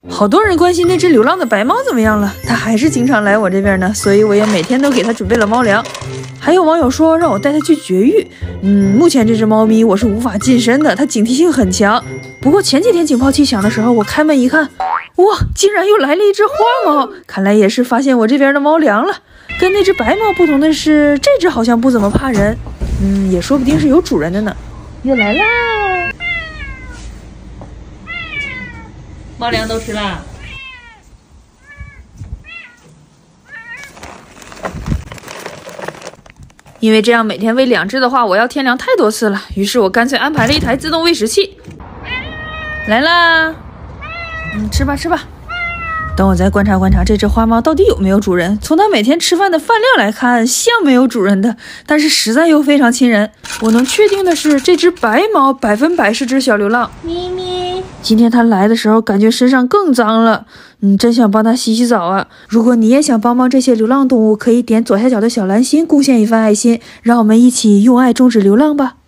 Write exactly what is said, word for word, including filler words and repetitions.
好多人关心那只流浪的白猫怎么样了，它还是经常来我这边呢，所以我也每天都给它准备了猫粮。还有网友说让我带它去绝育，嗯，目前这只猫咪我是无法近身的，它警惕性很强。不过前几天警报器响的时候，我开门一看，哇，竟然又来了一只花猫，看来也是发现我这边的猫粮了。跟那只白猫不同的是，这只好像不怎么怕人，嗯，也说不定是有主人的呢。又来啦！猫粮都吃啦。因为这样每天喂两只的话，我要添粮太多次了，于是我干脆安排了一台自动喂食器。来啦，嗯，吃吧吃吧。等我再观察观察这只花猫到底有没有主人。从它每天吃饭的饭量来看，像没有主人的，但是实在又非常亲人。我能确定的是，这只白猫百分百是只小流浪。咪咪，今天它来的时候，感觉身上更脏了，嗯，真想帮它洗洗澡啊。如果你也想帮帮这些流浪动物，可以点左下角的小蓝心，贡献一份爱心，让我们一起用爱终止流浪吧。